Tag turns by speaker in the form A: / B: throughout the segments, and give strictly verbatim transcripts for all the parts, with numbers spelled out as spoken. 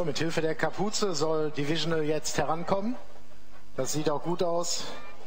A: So, mit Hilfe der Kapuze soll Divisional jetzt herankommen. Das sieht auch gut aus.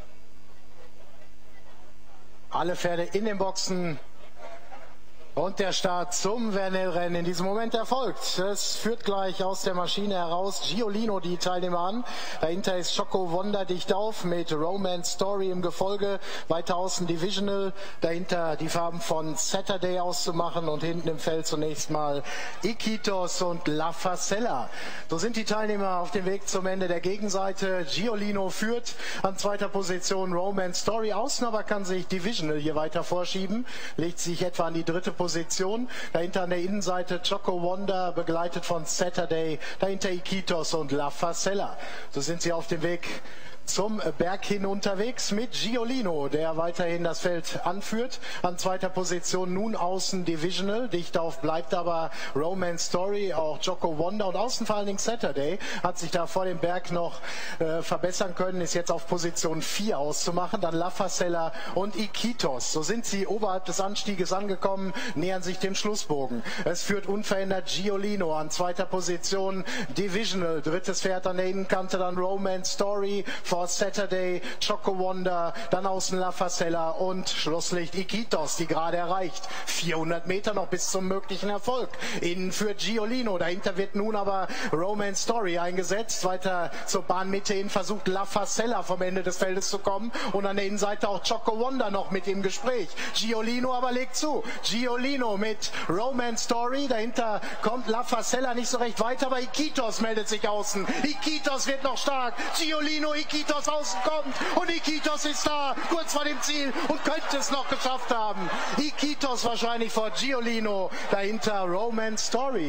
A: Alle Pferde in den Boxen. Und der Start zum Vernel-Rennen in diesem Moment erfolgt. Es führt gleich aus der Maschine heraus Giolino die Teilnehmer an. Dahinter ist Choco Wonder dicht auf mit Romance Story im Gefolge. Weiter außen Divisional. Dahinter die Farben von Saturday auszumachen. Und hinten im Feld zunächst mal Iquitos und La Facella. So sind die Teilnehmer auf dem Weg zum Ende der Gegenseite. Giolino führt an zweiter Position Romance Story. Außen aber kann sich Divisional hier weiter vorschieben. Legt sich etwa an die dritte Position. Position. Dahinter an der Innenseite Choco Wonder, begleitet von Saturday, dahinter Iquitos und La Facella. So sind sie auf dem Weg zum Berg hin unterwegs mit Giolino, der weiterhin das Feld anführt. An zweiter Position nun außen Divisional, dicht auf bleibt aber Romance Story, auch Choco Wonder und außen vor allen Dingen Saturday hat sich da vor dem Berg noch äh, verbessern können, ist jetzt auf Position vier auszumachen. Dann La Facella und Iquitos. So sind sie oberhalb des Anstieges angekommen, nähern sich dem Schlussbogen. Es führt unverändert Giolino an zweiter Position, Divisional, drittes Pferd an der Innenkante, dann Romance Story, For Saturday, Choco Wonder, dann außen La Facella und Schlusslicht Iquitos, die gerade erreicht. vierhundert Meter noch bis zum möglichen Erfolg. Innen für Giolino, dahinter wird nun aber Romance Story eingesetzt. Weiter zur Bahnmitte hin versucht La Facella vom Ende des Feldes zu kommen und an der Innenseite auch Choco Wonder noch mit im Gespräch. Giolino aber legt zu. Giolino mit Romance Story, dahinter kommt La Facella nicht so recht weiter, aber Iquitos meldet sich außen. Iquitos wird noch stark. Giolino, Iquitos außen kommt und Iquitos ist da, kurz vor dem Ziel und könnte es noch geschafft haben. Iquitos wahrscheinlich vor Giolino, dahinter Romance Story.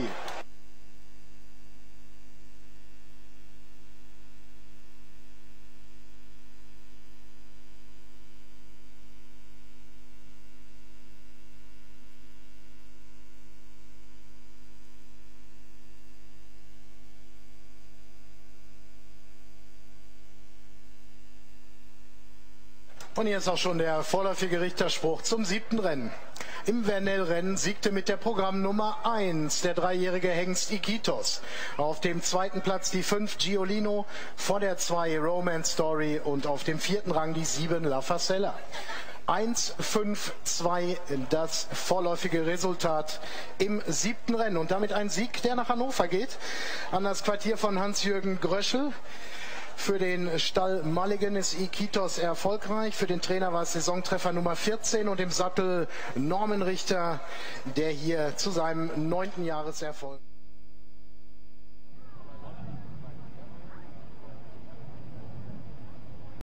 A: Und hier ist auch schon der vorläufige Richterspruch zum siebten Rennen. Im Vernel-Rennen siegte mit der Programmnummer eins der dreijährige Hengst Iquitos. Auf dem zweiten Platz die fünf Giolino, vor der zwei Romance Story und auf dem vierten Rang die sieben La Facella. eins, fünf, zwei, das vorläufige Resultat im siebten Rennen. Und damit ein Sieg, der nach Hannover geht, an das Quartier von Hans-Jürgen Gröschel. Für den Stall Mulligan ist Iquitos erfolgreich. Für den Trainer war es Saisontreffer Nummer vierzehn und im Sattel Norman Richter, der hier zu seinem neunten Jahreserfolg